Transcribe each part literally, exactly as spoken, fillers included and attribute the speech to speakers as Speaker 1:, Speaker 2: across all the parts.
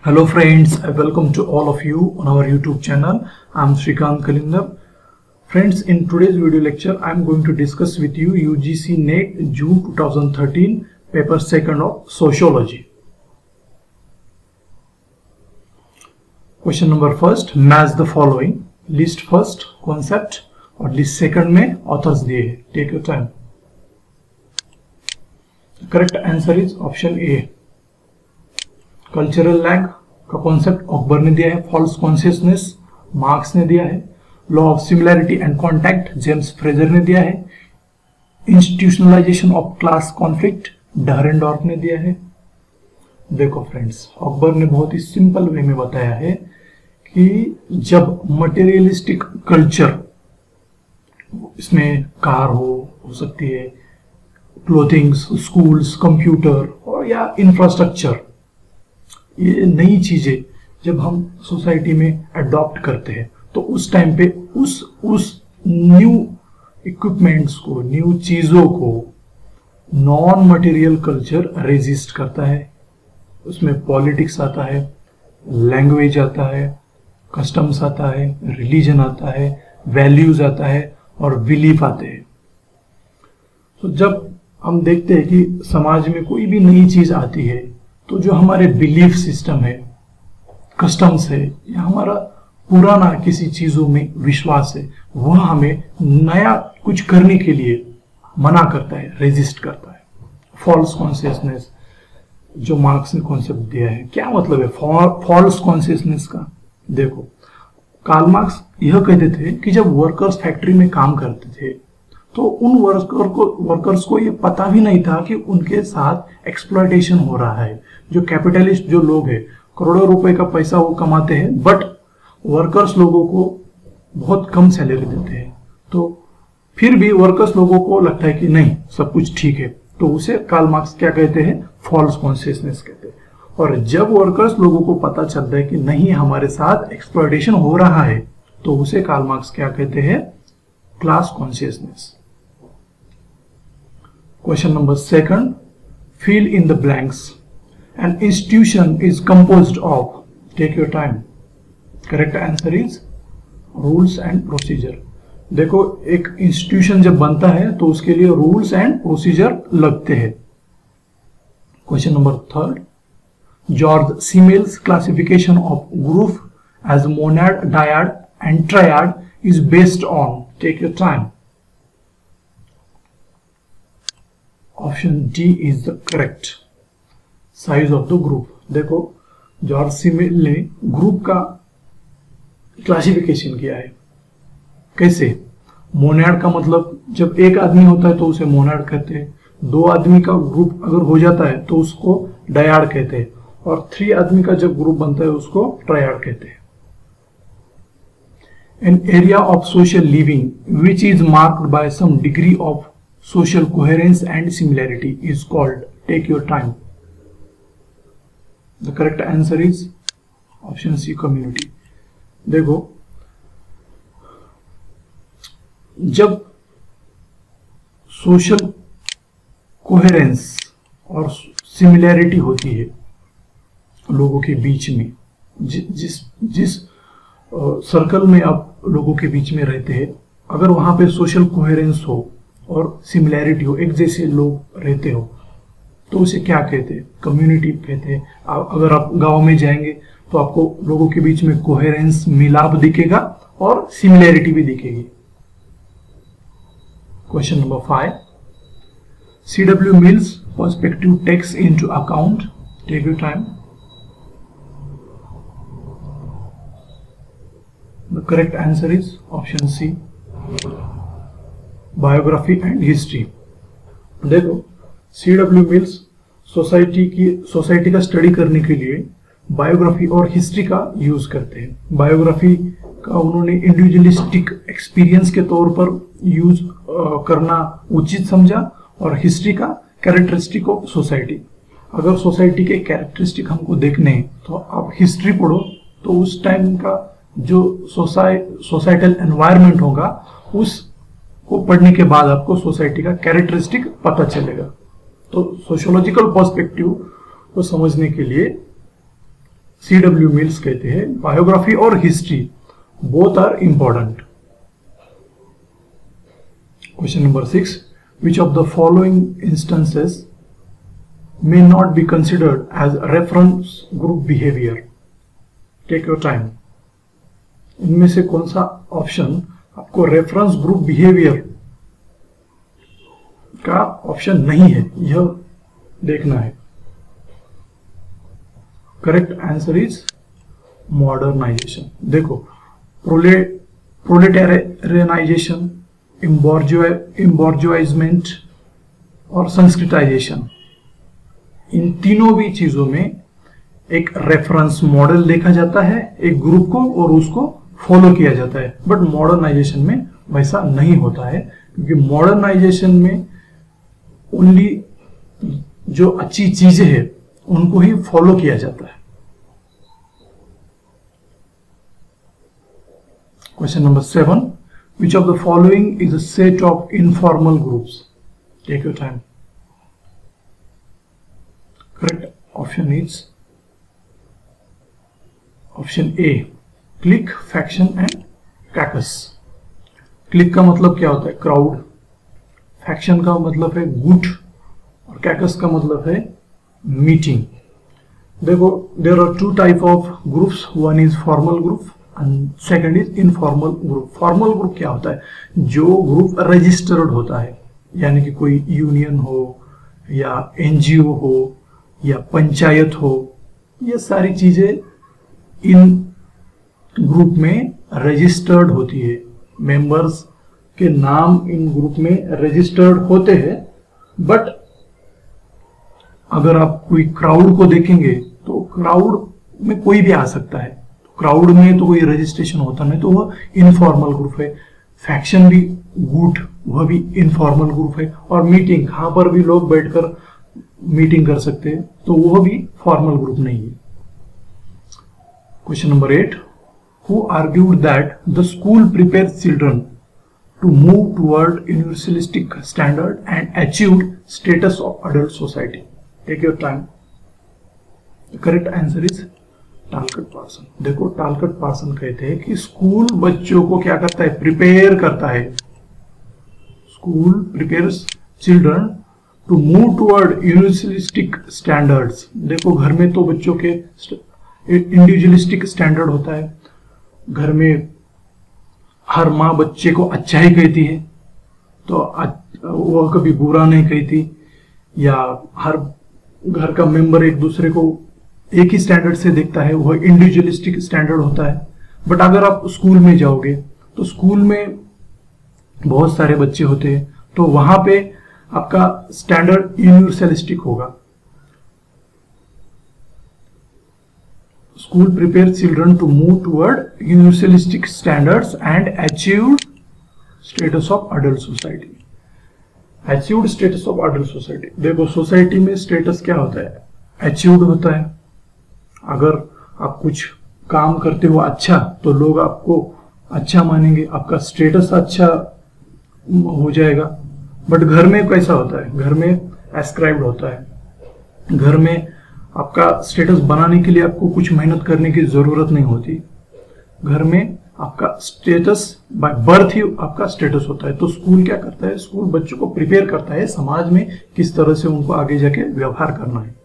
Speaker 1: Hello friends, I welcome to all of you on our YouTube channel. I am Shrikant Kalindar. Friends, in today's video lecture, I am going to discuss with you U G C NET June twenty thirteen paper second of Sociology. Question number first, match the following. List first concept और list second में authors दिए हैं. Take your time. The correct answer is option A. Cultural lag का concept Ogburn ने दिया है. False consciousness Marx ने दिया है. Law of similarity and contact James Frazer ने दिया है. Institutionalization of class conflict Dahrendorf ने दिया है. देखो फ्रेंड्स, ऑकबर ने बहुत ही सिंपल वे में बताया है कि जब मटेरियलिस्टिक कल्चर, इसमें कार हो हो सकती है, क्लोथिंग्स, स्कूल्स, कंप्यूटर और या इंफ्रास्ट्रक्चर, ये नई चीजें जब हम सोसाइटी में अडॉप्ट करते हैं तो उस टाइम पे उस उस न्यू इक्विपमेंट्स को, न्यू चीजों को नॉन मटेरियल कल्चर रेजिस्ट करता है. उसमें पॉलिटिक्स आता है, लैंग्वेज आता है, कस्टम्स आता है, रिलीजन आता है, वैल्यूज आता है और बिलीफ आते हैं. तो जब हम देखते हैं कि समाज में कोई भी नई चीज आती है तो जो हमारे बिलीफ सिस्टम है, कस्टम्स है या हमारा पुराना किसी चीजों में विश्वास है, वह हमें नया कुछ करने के लिए मना करता है, रेजिस्ट करता है. फॉल्स कॉन्शियसनेस जो मार्क्स ने कॉन्सेप्ट दिया है, क्या मतलब है फॉल्स कॉन्शियसनेस का? देखो, कार्ल मार्क्स यह कहते थे कि जब वर्कर्स फैक्ट्री में काम करते थे तो उन वर्कर को वर्कर्स को ये पता भी नहीं था कि उनके साथ एक्सप्लॉयटेशन हो रहा है. जो कैपिटलिस्ट जो लोग हैं, करोड़ों रुपए का पैसा वो कमाते हैं, बट वर्कर्स लोगों को बहुत कम सैलरी देते हैं. तो फिर भी वर्कर्स लोगों को लगता है कि नहीं, सब कुछ ठीक है. तो उसे कार्ल मार्क्स क्या कहते हैं? फॉल्स कॉन्शियसनेस कहते हैं. और जब वर्कर्स लोगों को पता चलता है कि नहीं, हमारे साथ एक्सप्लॉयटेशन हो रहा है, तो उसे कार्ल मार्क्स क्या कहते हैं? Class consciousness. Question number second, fill in the blanks. An institution is composed of, take your time. Correct answer is rules and procedure. देखो, एक इंस्टीट्यूशन जब बनता है तो उसके लिए रूल्स एंड प्रोसीजर लगते हैं. Question number third, George Simmel's classification of group as monad, dyad and triad is based on, take your time. Option D is the correct. Size of the group. देखो, George Simmel ने group का classification किया है. कैसे? Monod का मतलब जब एक आदमी होता है तो उसे मोनाड कहते हैं. दो आदमी का ग्रुप अगर हो जाता है तो उसको डायड कहते हैं. और थ्री आदमी का जब ग्रुप बनता है उसको ट्रायड कहते हैं. An area of social living which is marked by some degree of social coherence and similarity is called, take your time. The correct answer is option C, community. देखो, जब सोशल कोहेरेंस और similarity होती है लोगों के बीच में, जि, जिस जिस सर्कल में आप लोगों के बीच में रहते हैं, अगर वहां पे सोशल कोहेरेंस हो और सिमिलैरिटी हो, एक जैसे लोग रहते हो, तो उसे क्या कहते हैं? कम्युनिटी कहते हैं. अगर आप गांव में जाएंगे तो आपको लोगों के बीच में कोहेरेंस, मिलाप दिखेगा और सिमिलैरिटी भी दिखेगी. Question number five, C W Mills perspective takes into account, take your time. The correct answer is option C, biography and history. देखो, सी डब्ल्यू मिल्स सोसाइटी की सोसाइटी का स्टडी करने के लिए बायोग्राफी और हिस्ट्री का यूज करते हैं. बायोग्राफी का उन्होंने इंडिविजुअलिस्टिक एक्सपीरियंस के तौर पर यूज करना उचित समझा, और हिस्ट्री का कैरेक्टरिस्टिक ऑफ सोसाइटी. अगर सोसाइटी के कैरेक्टरिस्टिक हमको देखने हैं तो आप हिस्ट्री पढ़ो, तो उस टाइम का जो सोसाइ सोसाइटल एनवायरमेंट होगा उस को पढ़ने के बाद आपको सोसाइटी का कैरेक्टरिस्टिक पता चलेगा. तो सोशियोलॉजिकल पर्सपेक्टिव को समझने के लिए सी डब्ल्यू मिल्स कहते हैं, बायोग्राफी और history both are important. Question number six, which of the following instances may not be considered as reference group behavior? Take your time. इनमें से कौन सा ऑप्शन आपको रेफरेंस ग्रुप बिहेवियर का ऑप्शन नहीं है, यह देखना है। Correct answer is modernization. देखो, प्रोले प्रोलेटेरियनाइजेशन, इम्बॉर्जुआइजमेंट और संस्कृताइजेशन, इन तीनों भी चीजों में एक रेफरेंस मॉडल देखा जाता है, एक ग्रुप को, और उसको फॉलो किया जाता है। बट मॉडर्नाइजेशन में वैसा नहीं होता है, क्योंकि मॉडर्नाइजेशन में ओनली जो अच्छी चीजें हैं उनको ही फॉलो किया जाता है। Question number seven, which of the following is a set of informal groups? Take your time. Correct option is option A, clique, faction and caucus। Clique का मतलब क्या होता है? क्राउड। फैक्शन का मतलब है गुट, और कैकस का मतलब है मीटिंग। देखो, there are two type of groups, one is formal group and second is informal group. Formal group क्या होता है? जो ग्रुप रजिस्टर्ड होता है, यानी कि कोई यूनियन हो या एनजीओ हो या पंचायत हो, ये सारी चीजें इन ग्रुप में रजिस्टर्ड होती है। मेंबर्स के नाम इन ग्रुप में रजिस्टर्ड होते हैं। बट अगर आप कोई क्राउड को देखेंगे तो क्राउड में कोई भी आ सकता है, क्राउड में तो कोई रजिस्ट्रेशन होता नहीं, तो वह इनफॉर्मल ग्रुप है। फैक्शन भी गुट, वह भी इनफॉर्मल ग्रुप है। और मीटिंग, यहाँ पर भी लोग बैठकर मीटिंग कर सकते हैं, तो वह भी फॉर्मल ग्रुप नहीं है। Question number eight, who argued that the school prepares children to move toward universalistic standard and achieved status of adult society? Take your time. Correct answer is Talcott Parson. देखो, Talcott person कहते हैं कि school बच्चों को क्या करता है? Prepare करता है। School prepares children to move toward universalistic standards. देखो, घर में तो बच्चों के इंडिविजुअलिस्टिक स्टैंडर्ड होता है। घर में हर माँ बच्चे को अच्छा ही कहती है, तो वह कभी बुरा नहीं कहती, या हर घर का मेंबर एक दूसरे को एक ही स्टैंडर्ड से देखता है, वह इंडिविजुअलिस्टिक स्टैंडर्ड होता है। बट अगर आप स्कूल में जाओगे तो स्कूल में बहुत सारे बच्चे होते हैं, तो वहां पे आपका स्टैंडर्ड यूनिवर्सलिस्टिक होगा। School prepare children to move toward universalistic standards and achieved status of adult society. Achieved status of adult society. देखो, सोसाइटी में स्टेटस क्या होता है? अचीव्ड होता है। अगर आप कुछ काम करते हो अच्छा, तो लोग आपको अच्छा मानेंगे, आपका स्टेटस अच्छा हो जाएगा। बट घर में कैसा होता है? घर में एस्क्राइब्ड होता है। घर में आपका स्टेटस बनाने के लिए आपको कुछ मेहनत करने की जरूरत नहीं होती। घर में आपका स्टेटस बाय बर्थ ही आपका स्टेटस होता है। तो स्कूल क्या करता है? स्कूल बच्चों को प्रिपेयर करता है समाज में किस तरह से उनको आगे जाके व्यवहार करना है।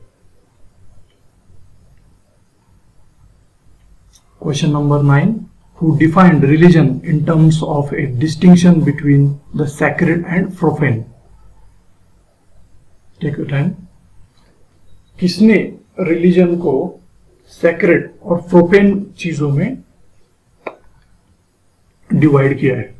Speaker 1: Question number nine, who defined religion in terms of a distinction between the sacred and profane? Take your time. किसने रिलीजन को सैक्रेड और प्रोफेन चीजों में डिवाइड किया है?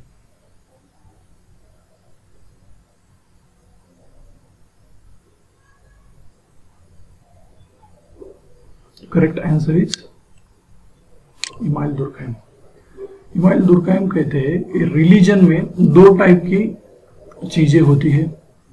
Speaker 1: Correct answer is Emile Durkheim. Emile Durkheim कहते हैं रिलीजन में दो टाइप की चीजें होती है,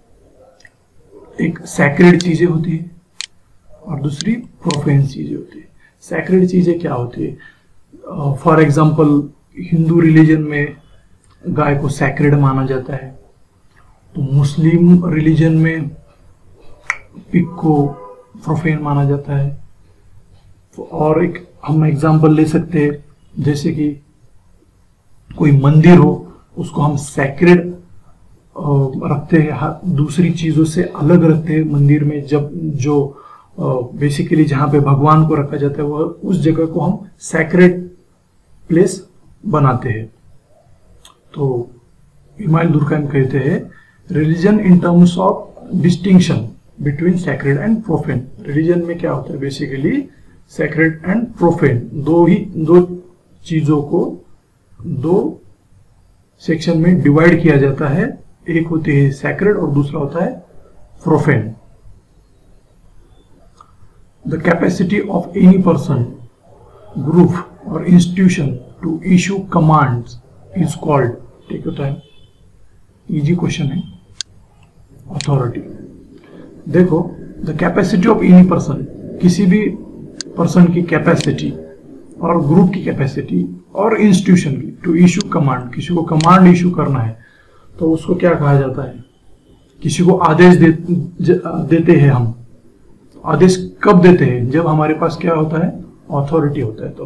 Speaker 1: एक सैक्रेड चीजें होती है और दूसरी प्रोफेन चीजें होती है। सैक्रेड चीजें क्या होती है? फॉर एग्जांपल, हिंदू रिलीजन में गाय को सैक्रेड माना जाता है, तो मुस्लिम रिलीजन में पिग को प्रोफेन माना जाता है। और एक हम एग्जांपल ले सकते हैं, जैसे कि कोई मंदिर हो, उसको हम सैक्रेड रखते हैं, दूसरी चीजों से अलग रखते हैं। मंदिर में जब जो बेसिकली जहां पे भगवान को रखा जाता है, वह उस जगह को हम सैक्रेड प्लेस बनाते हैं। तो इमाइल दुर्कheim कहते हैं, religion in terms of distinction between sacred and profane. Religion में क्या होता है, बेसिकली सैक्रेड एंड प्रोफेन, दो ही दो चीजों को दो सेक्शन में डिवाइड किया जाता है। एक होती है सैक्रेड और दूसरा होता है profane. The capacity of any person, group और institution to issue commands is called, take your time, easy question है, अथॉरिटी। देखो, the capacity of any person, किसी भी पर्सन की कैपेसिटी और ग्रुप की कैपेसिटी और इंस्टीट्यूशन की, टू इशू कमांड, किसी को कमांड इशू करना है तो उसको क्या कहा जाता है, किसी को आदेश दे, देते हैं हम। आदेश कब देते हैं, जब हमारे पास क्या होता है, अथॉरिटी होता है। तो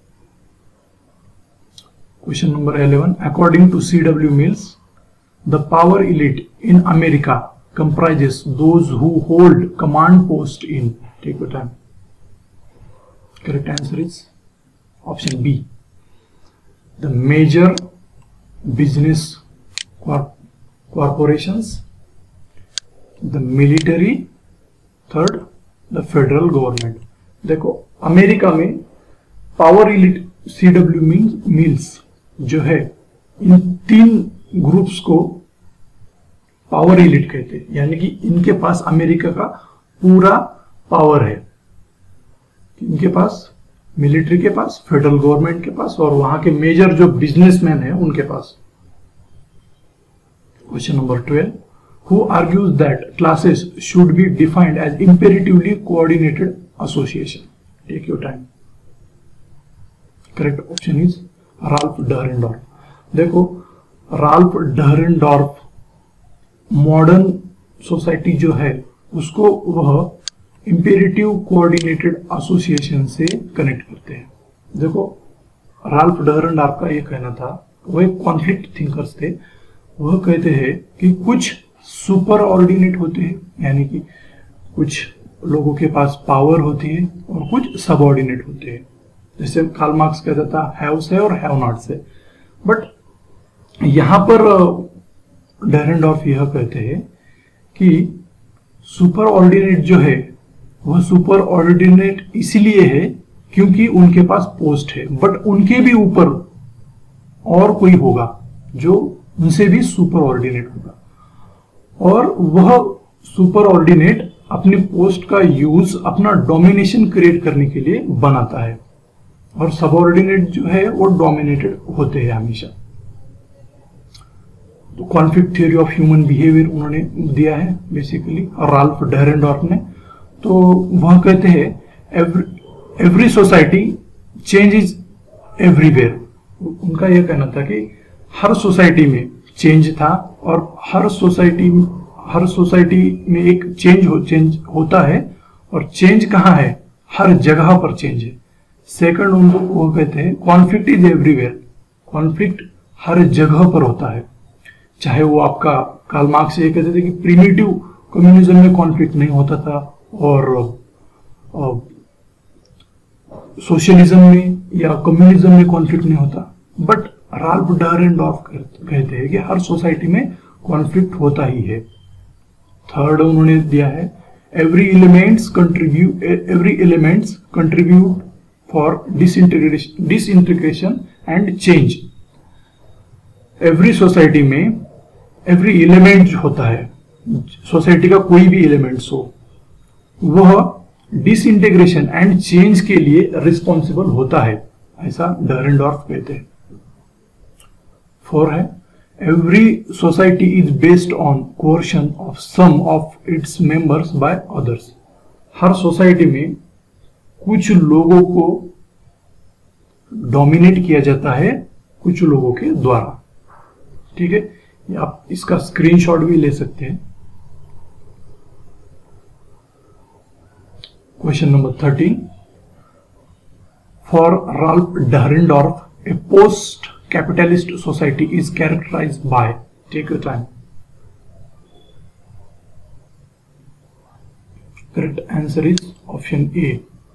Speaker 1: question number eleven, according to C W Mills, the power elite in America comprises those who hold command post in, take your time, correct answer is option B, the major business corp corporations, the military, third the federal government। देखो, America में power elite C W Mills जो है, इन तीन groups को power elite कहते हैं, यानी कि इनके पास अमेरिका का पूरा पावर है। इनके पास मिलिट्री के पास, फेडरल गवर्नमेंट के पास और वहां के मेजर जो बिजनेसमैन है उनके पास। Question number twelve, who argues that classes should be defined as imperatively coordinated association, take your time, correct option is Ralf Dahrendorf. देखो, राल्फ डहरेंडॉर्फ मॉडर्न सोसाइटी जो है उसको वह इंपेरेटिव कोऑर्डिनेटेड एसोसिएशन से कनेक्ट करते हैं। देखो, राल्फ डहरेंडॉर्फ का ये कहना था, वो एक कॉन्फ्लिक्ट थिंकर्स थे। वह कहते हैं कि कुछ सुपर ऑर्डिनेट होते हैं, यानी कि कुछ लोगों के पास पावर होती है और कुछ सबऑर्डिनेट होते हैं। जैसे कार्ल मार्क्स कहता था, हैव्स है और हैव नॉट्स है। बट यहां पर डहरेंडॉर्फ यह कहते हैं कि सुपर ऑर्डिनेट जो है वह सुपर ऑर्डिनेट इसलिए है क्योंकि उनके पास पोस्ट है, बट उनके भी ऊपर और कोई होगा जो उनसे भी सुपर ऑर्डिनेट होगा, और वह सुपर ऑर्डिनेट अपने पोस्ट का यूज अपना डोमिनेशन क्रिएट करने के लिए बनाता है, और सबऑर्डिनेट जो है वो डोमिनेटेड होते हैं हमेशा। तो conflict theory of human behaviour उन्होंने दिया है बेसिकली राल्फ डहरेंडॉर्फ ने। तो वह कहते हैं, every every society change is everywhere. उनका यह कहना था कि हर सोसाइटी में चेंज था, और हर सोसाइटी हर सोसाइटी में एक चेंज हो चेंज होता है, और चेंज कहाँ है, हर जगह पर चेंज है। सेकंड, उनको वो कहते हैं कॉन्फ्लिक्ट इज एवरीवेयर। कॉन्फ्लिक्ट हर जगह पर होता है, चाहे वो आपका कार्ल मार्क्स ये कहते थे कि प्रिमिटिव कम्युनिज्म में कॉन्फ्लिक्ट नहीं होता था, और सोशलिज्म में या कम्युनिज्म में कॉन्फ्लिक्ट नहीं होता। बट राल्फ डहरेंडॉर्फ कहते हैं कि हर सोसाइटी में कॉन्फ्लिक्ट होता ही है। थर्ड उन्होंने दिया है, every elements contribute every elements contribute for disintegration disintegration and change. Every society में एवरी एलिमेंट जो होता है, सोसाइटी का कोई भी एलिमेंट्स हो, वह डिसइंटीग्रेशन एंड चेंज के लिए रिस्पॉन्सिबल होता है, ऐसा डहरेंडॉर्फ कहते हैं। फोर है, every society is based on coercion of some of its members by others. हर सोसाइटी में कुछ लोगों को डोमिनेट किया जाता है कुछ लोगों के द्वारा। ठीक है, आप इसका स्क्रीनशॉट भी ले सकते हैं। Question number thirteen, for Ralf Dahrendorf, a post capitalist society is characterized by, take your time. Correct answer is option A.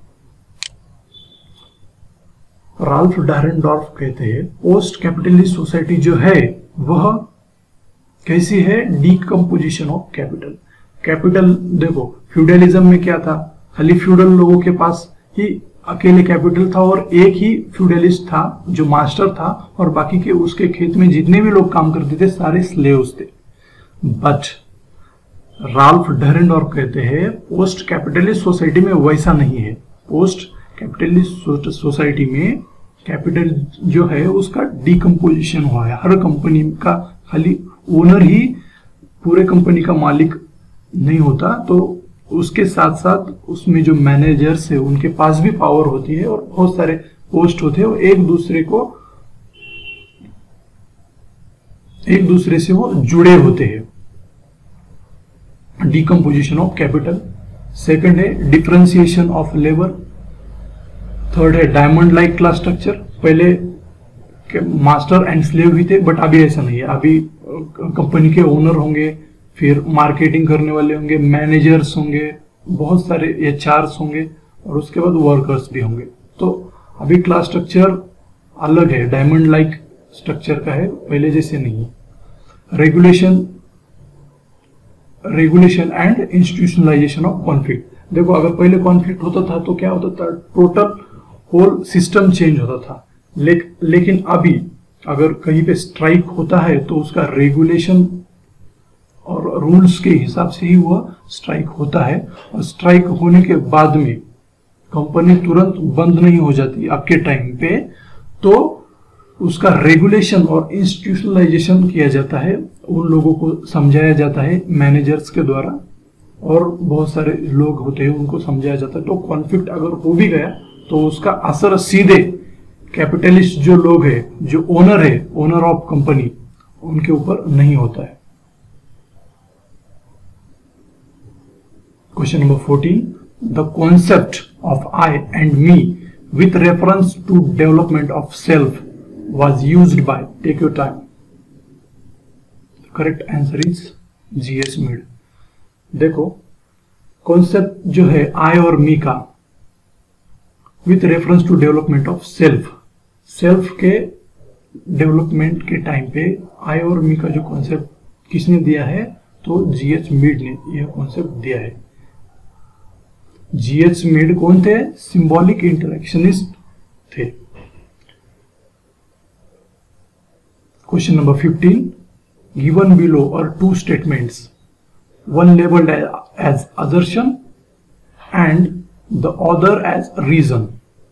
Speaker 1: Ralf Dahrendorf कहते हैं पोस्ट कैपिटलिस्ट सोसाइटी जो है वह कैसी है, डीकम्पोजिशन ऑफ कैपिटल। कैपिटल देखो फ्यूडलिज्म में क्या था, खाली फ्यूडल लोगों के पास ही अकेले कैपिटल था और एक ही फ्यूडलिस्ट था जो मास्टर था और बाकी के उसके खेत में जितने भी लोग काम करते थे सारे स्लेव्स थे। बट राल्फ डहरेंडॉर्फ कहते हैं पोस्ट कैपिटलिस्ट सोसाइटी में वैसा नहीं है। पोस्ट कैपिटलिस्ट सोसाइटी में कैपिटल जो है उसका डिकम्पोजिशन हुआ है। हर कंपनी का खाली ओनर ही पूरे कंपनी का मालिक नहीं होता, तो उसके साथ साथ उसमें जो मैनेजर्स है उनके पास भी पावर होती है और बहुत सारे पोस्ट होते हैं और एक दूसरे को एक दूसरे से वो जुड़े होते हैं। Decomposition of capital. सेकंड है डिफरेंशिएशन ऑफ लेबर। थर्ड है डायमंड लाइक क्लास स्ट्रक्चर। पहले मास्टर एंड स्लेव भी थे बट अभी ऐसा नहीं है। अभी कंपनी के ओनर होंगे, फिर मार्केटिंग करने वाले होंगे, मैनेजर्स होंगे, बहुत सारे एच आर्स होंगे और उसके बाद वर्कर्स भी होंगे। तो अभी क्लास स्ट्रक्चर अलग है, डायमंड लाइक स्ट्रक्चर का है, पहले जैसे नहीं है। Regulation regulation and institutionalization of conflict. देखो अगर पहले कॉन्फ्लिक्ट होता था तो क्या होता था, टोटल होल सिस्टम चेंज होता था। ले, लेकिन अभी अगर कहीं पे स्ट्राइक होता है तो उसका रेगुलेशन और रूल्स के हिसाब से ही वह स्ट्राइक होता है और स्ट्राइक होने के बाद में कंपनी तुरंत बंद नहीं हो जाती आपके टाइम पे, तो उसका रेगुलेशन और इंस्टीट्यूशनलाइजेशन किया जाता है। उन लोगों को समझाया जाता है मैनेजर्स के द्वारा और बहुत सारे लोग होते हैं उनको समझाया जाता है। तो कॉन्फ्लिक्ट अगर हो भी गया तो उसका असर सीधे कैपिटलिस्ट जो लोग हैं, जो ओनर है, ओनर ऑफ कंपनी, उनके ऊपर नहीं होता है। Question number fourteen. The concept of I and me with reference to development of self was used by, take your time. The correct answer is G S Mead. देखो concept जो है I और me का with reference to development of self, self के development के time पे I और me का जो कॉन्सेप्ट किसने दिया है, तो जी एच मीड ने यह कॉन्सेप्ट दिया है। जी एच मीड कौन थे, सिंबॉलिक इंटरेक्शनिस्ट थे। Question number fifteen. Given below are two statements, one labelled as assertion and the other as reason.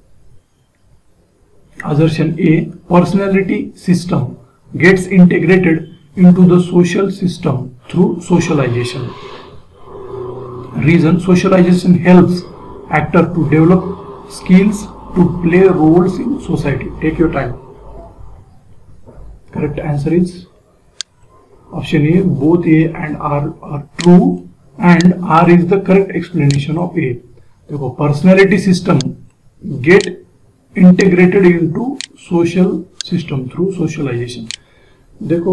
Speaker 1: Assertion A, personality system gets integrated into the social system through socialization. Reason, socialization helps actor to develop skills to play roles in society. Take your time. Correct answer is option A. Both A and R are true and R is the correct explanation of A. देखो personality system get integrated into social system through socialization. देखो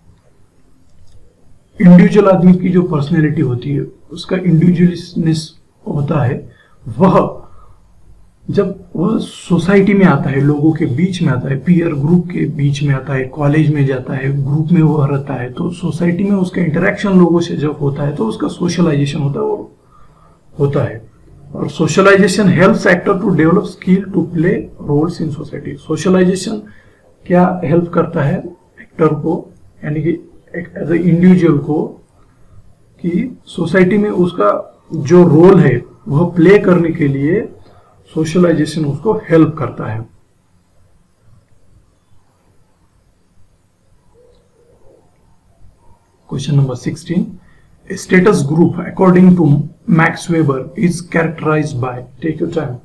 Speaker 1: individual आदमी की जो personality होती है उसका इंडिविजुअलनेस होता है, वह जब वह सोसाइटी में आता है, लोगों के बीच में आता है, पीयर ग्रुप के बीच में आता है, कॉलेज में जाता है, ग्रुप में वह रहता है, तो सोसाइटी में उसका इंटरेक्शन लोगों से जब होता है तो उसका सोशलाइजेशन होता है वो होता है और socialization helps actor to develop skill to play roles in society. Socialization क्या हेल्प करता है एक्टर को, यानी कि एज ए इंडिविजुअल को, कि सोसाइटी में उसका जो रोल है वह प्ले करने के लिए सोशलाइजेशन उसको हेल्प करता है. Question number sixteen. A status group according to Max Weber is characterized by, take your time,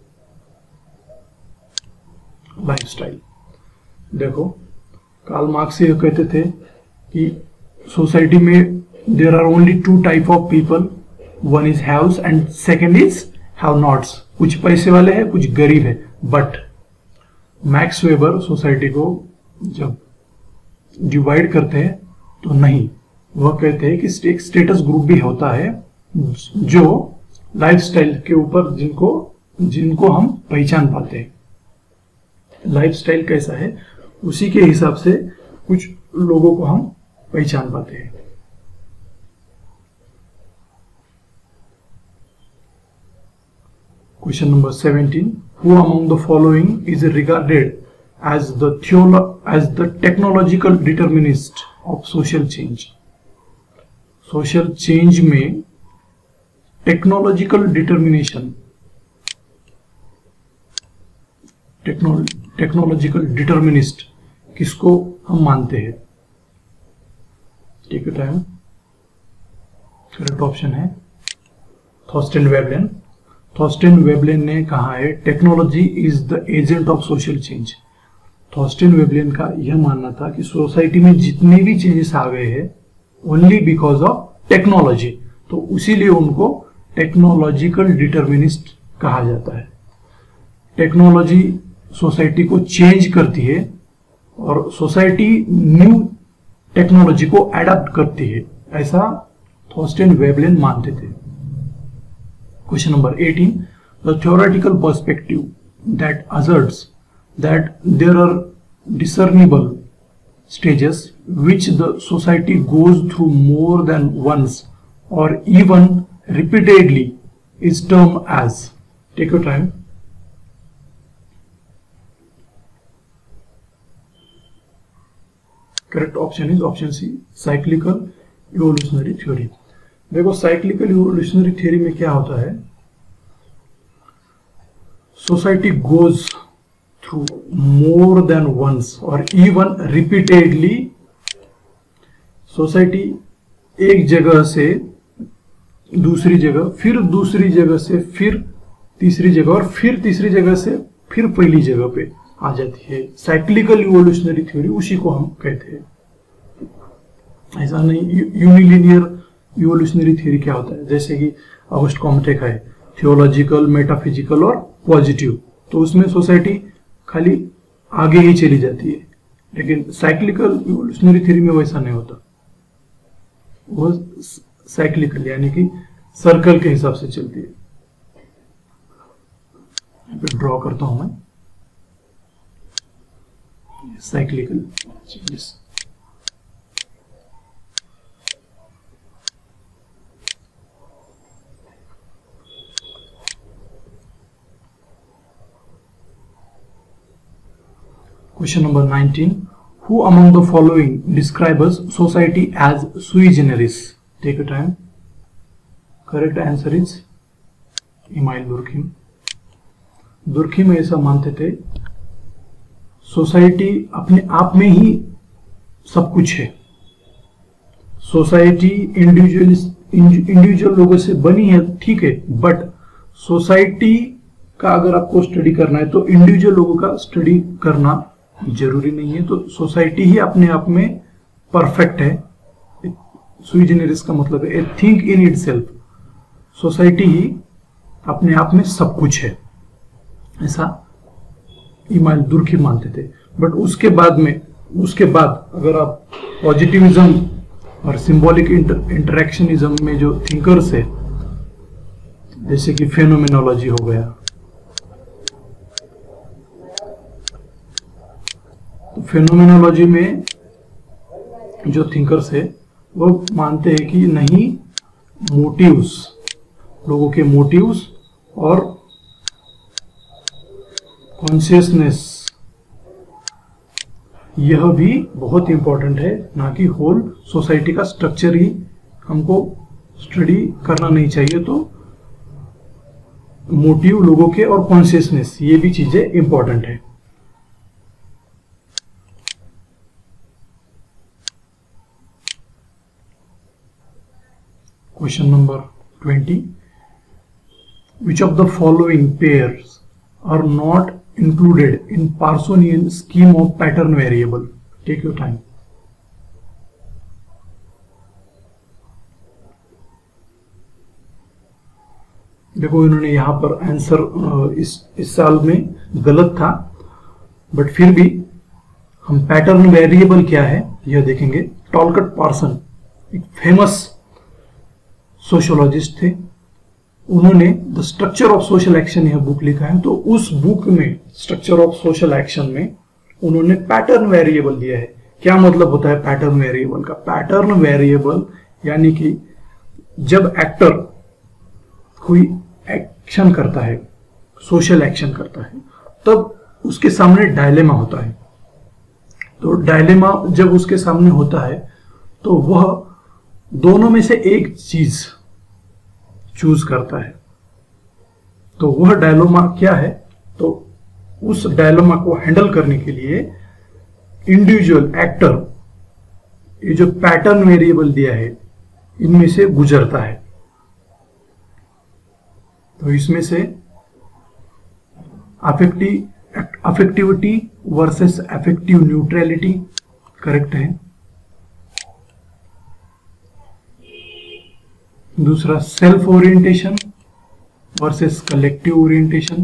Speaker 1: lifestyle. देखो कार्ल मार्क्स ये कहते थे कि सोसाइटी में there are only two type of people, one is haves and second is have nots. कुछ पैसे वाले हैं, कुछ गरीब है. बट मैक्स वेबर सोसाइटी को जब डिवाइड करते हैं तो नहीं, वह कहते हैं कि एक स्टेटस ग्रुप भी होता है जो लाइफस्टाइल के ऊपर जिनको जिनको हम पहचान पाते हैं। लाइफस्टाइल कैसा है उसी के हिसाब से कुछ लोगों को हम पहचान पाते हैं। Question number seventeen. Who among the following is regarded as the theolo as the technological determinist of social change? Social change में technological determination, technological determinist किसको हम मानते हैं? Take your time. Correct option है थॉर्स्टेन वेबलेन। थॉर्स्टेन वेबलेन ने कहा है technology is the agent of social change. Thorstein Veblen का यह मानना था कि सोसाइटी में जितने भी चेंजेस आ गए हैं ओनली बिकॉज ऑफ टेक्नोलॉजी, तो इसीलिए उनको टेक्नोलॉजिकल डिटर्मिनिस्ट कहा जाता है। टेक्नोलॉजी सोसाइटी को चेंज करती है और सोसाइटी न्यू टेक्नोलॉजी को अडॉप्ट करती है, ऐसा थॉर्स्टेन वेबलेन मानते थे। Question number eighteen. The theoretical perspective that asserts that there are discernible stages which the society goes through more than once or even repeatedly is termed as. Take your time. Correct option is option C, cyclical evolutionary theory. देखो cyclical evolutionary theory में क्या होता है, society goes through more than once और even repeatedly. Society एक जगह से दूसरी जगह, फिर दूसरी जगह से फिर तीसरी जगह और फिर तीसरी जगह से फिर पहली जगह पे आ जाती है। साइक्लिकल इवोल्यूशनरी थ्योरी उसी को हम कहते हैं। ऐसा नहीं यूनिलिनियर इवोल्यूशनरी थ्योरी क्या होता है, जैसे कि ऑगस्ट कॉम्टे का है थियोलॉजिकल, मेटाफिजिकल और पॉजिटिव, तो उसमें सोसाइटी खाली आगे ही चली जाती है। लेकिन साइक्लिकल इवोल्यूशनरी थ्योरी में वैसा नहीं होता, वो साइक्लिकल यानी कि सर्कल के हिसाब से चलती है। यहाँ पे ड्रॉ करता हूं मैं cyclical changes. Question number nineteen. Who among the following describes society as sui generis? Take your time. Correct answer is Emile Durkheim. Durkheim ऐसा मानते थे सोसाइटी अपने आप में ही सब कुछ है। सोसाइटी इंडिविजुअल इंडिविजुअल लोगों से बनी है, ठीक है, बट सोसाइटी का अगर आपको स्टडी करना है तो इंडिविजुअल लोगों का स्टडी करना जरूरी नहीं है। तो सोसाइटी ही अपने आप में परफेक्ट है। सुई जेनेरिस का मतलब है a thing in itself. Society ही अपने आप में सब कुछ है, ऐसा इमाइल दुर्खी मानते थे। बट उसके बाद में उसके बाद अगर आप पॉजिटिविज्म और सिंबॉलिक इंटरेक्शनिज्म में जो थिंकर्स है, जैसे कि फेनोमेनोलॉजी हो गया, तो फेनोमेनोलॉजी में जो थिंकर्स है वो मानते हैं कि नहीं, मोटिव्स, लोगों के मोटिव्स और कॉन्शियसनेस, यह भी बहुत इंपॉर्टेंट है, ना कि होल सोसाइटी का स्ट्रक्चर ही हमको स्टडी करना नहीं चाहिए। तो मोटिव लोगों के और कॉन्शियसनेस, ये भी चीजें इंपॉर्टेंट है। Question number twenty. Which of the following pairs are not included in Parsonian scheme of pattern variable? Take your time. देखो इन्होंने यहाँ पर आंसर इस इस साल में गलत था, बट फिर भी हम पैटर्न वेरिएबल क्या है यह देखेंगे। टॉलकट पार्सन एक फेमस सोशियोलॉजिस्ट थे, उन्होंने the structure of social action यह बुक लिखा है। तो उस बुक में स्ट्रक्चर ऑफ सोशल एक्शन में उन्होंने पैटर्न वेरिएबल दिया है। क्या मतलब होता है पैटर्न वेरिएबल का? पैटर्न वेरिएबल यानी कि जब एक्टर कोई एक्शन करता है, सोशल एक्शन करता है, तब उसके सामने डायलेमा होता है। तो डायलेमा जब उसके सामने होता है तो वह दोनों में से एक चीज चूज करता है। तो वह डायलेमा क्या है? तो उस डायलेमा को हैंडल करने के लिए इंडिविजुअल एक्टर ये जो पैटर्न वेरिएबल दिया है इनमें से गुजरता है। तो इसमें से affective affectivity versus affective neutrality correct है। दूसरा self orientation versus collective orientation.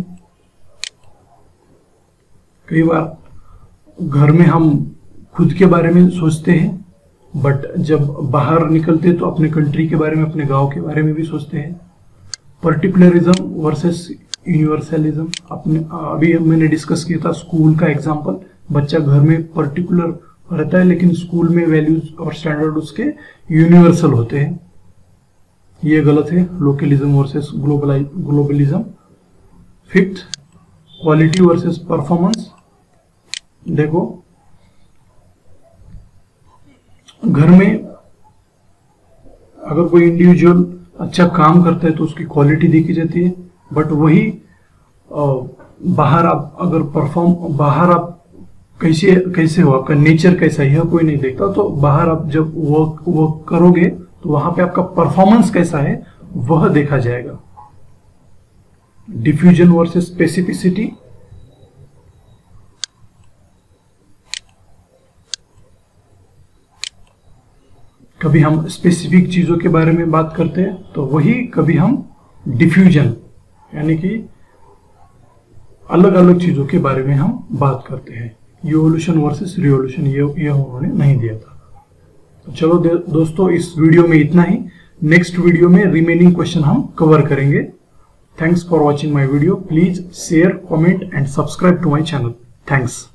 Speaker 1: कई बार घर में हम खुद के बारे में सोचते हैं, बट जब बाहर निकलते तो अपने कंट्री के बारे में, अपने गांव के बारे में भी सोचते हैं। Particularism versus universalism. अपने अभी मैंने डिस्कस किया था स्कूल का एग्जांपल। बच्चा घर में पर्टिकुलर रहता है लेकिन स्कूल में वैल्यूज और स्टैंडर्ड उसके यूनिवर्सल होते हैं, ये गलत है। Localism versus globalize globalism. Fifth quality versus performance. देखो घर में अगर कोई इंडिविजुअल अच्छा काम करता है तो उसकी क्वालिटी देखी जाती है, बट वही बाहर आप अगर परफॉर्म बाहर आप कैसे कैसे हो, आपका नेचर कैसा है यह कोई नहीं देखता। तो बाहर आप जब वर्क वर्क करोगे तो वहां पे आपका परफॉर्मेंस कैसा है वह देखा जाएगा। Diffusion versus specificity. कभी हम स्पेसिफिक चीजों के बारे में बात करते हैं तो वही कभी हम डिफ्यूजन यानी कि अलग अलग चीजों के बारे में हम बात करते हैं। इवोल्यूशन वर्सेस रिवोल्यूशन ये ये उन्होंने नहीं दिया था। तो चलो दोस्तों इस वीडियो में इतना ही। नेक्स्ट वीडियो में रिमेनिंग क्वेश्चन हम कवर करेंगे। Thanks for watching my video. Please share, comment and subscribe to my channel. Thanks.